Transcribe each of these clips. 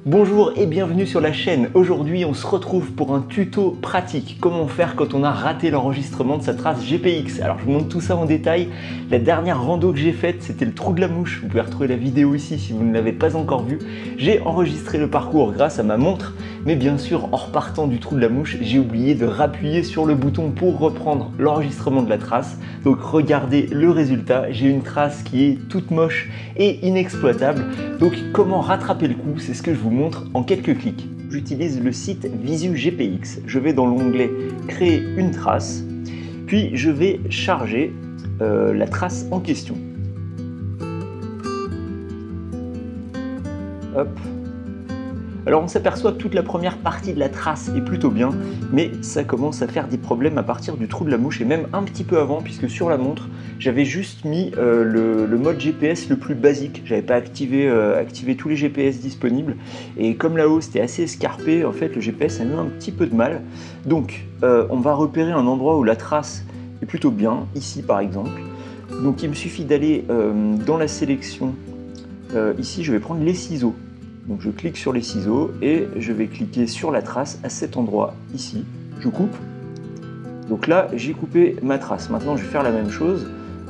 Bonjour et bienvenue sur la chaîne. Aujourd'hui on se retrouve pour un tuto pratique. Comment faire quand on a raté l'enregistrement de sa trace GPX. Alors je vous montre tout ça en détail. La dernière rando que j'ai faite c'était le trou de la mouche. Vous pouvez retrouver la vidéo ici si vous ne l'avez pas encore vue. J'ai enregistré le parcours grâce à ma montre. Mais bien sûr en repartant du trou de la mouche j'ai oublié de rappuyer sur le bouton pour reprendre l'enregistrement de la trace. Donc regardez le résultat. J'ai une trace qui est toute moche et inexploitable. Donc comment rattraper le coup, c'est ce que je vous montre en quelques clics. J'utilise le site Visu GPX. Je vais dans l'onglet créer une trace, puis je vais charger la trace en question. Hop. Alors on s'aperçoit que toute la première partie de la trace est plutôt bien, mais ça commence à faire des problèmes à partir du trou de la mouche et même un petit peu avant, puisque sur la montre j'avais juste mis le mode GPS le plus basique. J'avais pas activé tous les GPS disponibles, et comme là-haut c'était assez escarpé, en fait le GPS a eu un petit peu de mal. Donc on va repérer un endroit où la trace est plutôt bien, ici par exemple. Donc il me suffit d'aller dans la sélection, ici je vais prendre les ciseaux. Donc je clique sur les ciseaux et je vais cliquer sur la trace à cet endroit ici. Je coupe. Donc là j'ai coupé ma trace. Maintenant je vais faire la même chose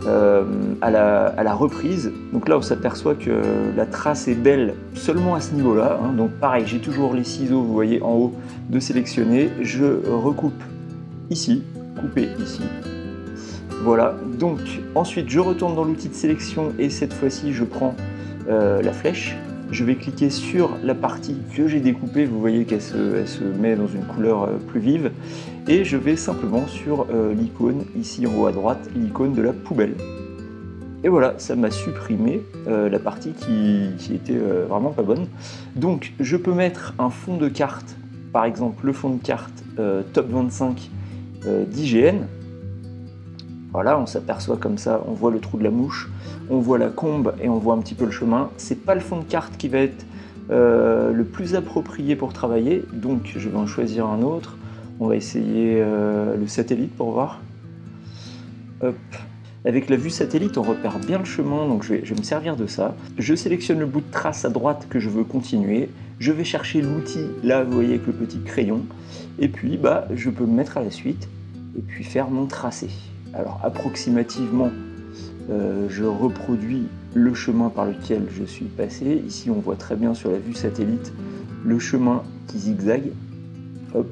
à la reprise. Donc là on s'aperçoit que la trace est belle seulement à ce niveau-là. Hein. Donc pareil, j'ai toujours les ciseaux, vous voyez en haut, de sélectionner. Je recoupe ici, couper ici. Voilà. Donc ensuite je retourne dans l'outil de sélection et cette fois-ci je prends la flèche. Je vais cliquer sur la partie que j'ai découpée, vous voyez qu'elle se met dans une couleur plus vive, et je vais simplement sur l'icône, ici en haut à droite, l'icône de la poubelle. Et voilà, ça m'a supprimé la partie qui était vraiment pas bonne. Donc je peux mettre un fond de carte, par exemple le fond de carte Top 25 d'IGN. Voilà, on s'aperçoit comme ça, on voit le trou de la mouche, on voit la combe et on voit un petit peu le chemin. C'est pas le fond de carte qui va être le plus approprié pour travailler, donc je vais en choisir un autre. On va essayer le satellite pour voir. Hop. Avec la vue satellite, on repère bien le chemin, donc je vais me servir de ça. Je sélectionne le bout de trace à droite que je veux continuer. Je vais chercher l'outil, là vous voyez avec le petit crayon, et puis je peux me mettre à la suite et puis faire mon tracé. Alors approximativement, je reproduis le chemin par lequel je suis passé. Ici, on voit très bien sur la vue satellite le chemin qui zigzague. Hop.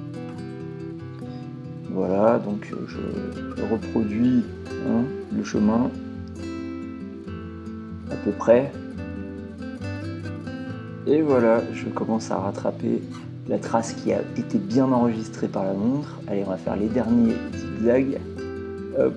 Voilà, donc je reproduis le chemin à peu près. Et voilà, je commence à rattraper la trace qui a été bien enregistrée par la montre. Allez, on va faire les derniers zigzags. Hop.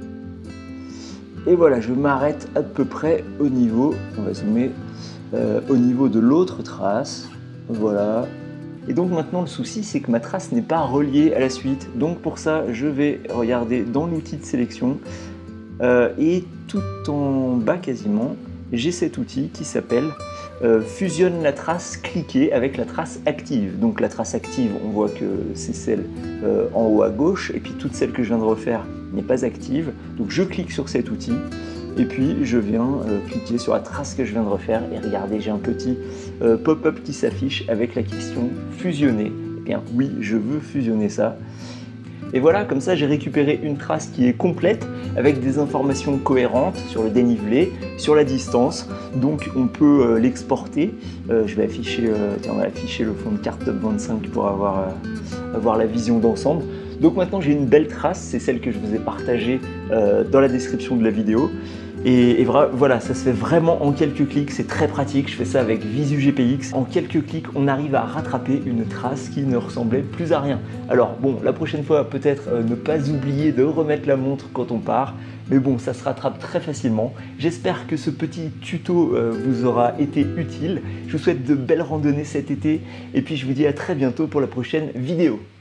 Et voilà, je m'arrête à peu près au niveau, on va zoomer, au niveau de l'autre trace. Voilà. Et donc maintenant le souci c'est que ma trace n'est pas reliée à la suite. Donc pour ça je vais regarder dans l'outil de sélection et tout en bas quasiment, j'ai cet outil qui s'appelle fusionne la trace cliquée avec la trace active. Donc la trace active, on voit que c'est celle en haut à gauche, et puis toute celle que je viens de refaire n'est pas active. Donc je clique sur cet outil et puis je viens cliquer sur la trace que je viens de refaire, et regardez, j'ai un petit pop-up qui s'affiche avec la question fusionner. Eh bien oui, je veux fusionner ça. Et voilà, comme ça j'ai récupéré une trace qui est complète avec des informations cohérentes sur le dénivelé, sur la distance. Donc on peut l'exporter. Je vais afficher, on va afficher le fond de carte Top 25 pour avoir la vision d'ensemble. Donc maintenant j'ai une belle trace, c'est celle que je vous ai partagée dans la description de la vidéo. Et voilà, ça se fait vraiment en quelques clics, c'est très pratique, je fais ça avec Visu GPX. En quelques clics, on arrive à rattraper une trace qui ne ressemblait plus à rien. Alors bon, la prochaine fois, peut-être ne pas oublier de remettre la montre quand on part, mais bon, ça se rattrape très facilement. J'espère que ce petit tuto vous aura été utile. Je vous souhaite de belles randonnées cet été, et puis je vous dis à très bientôt pour la prochaine vidéo.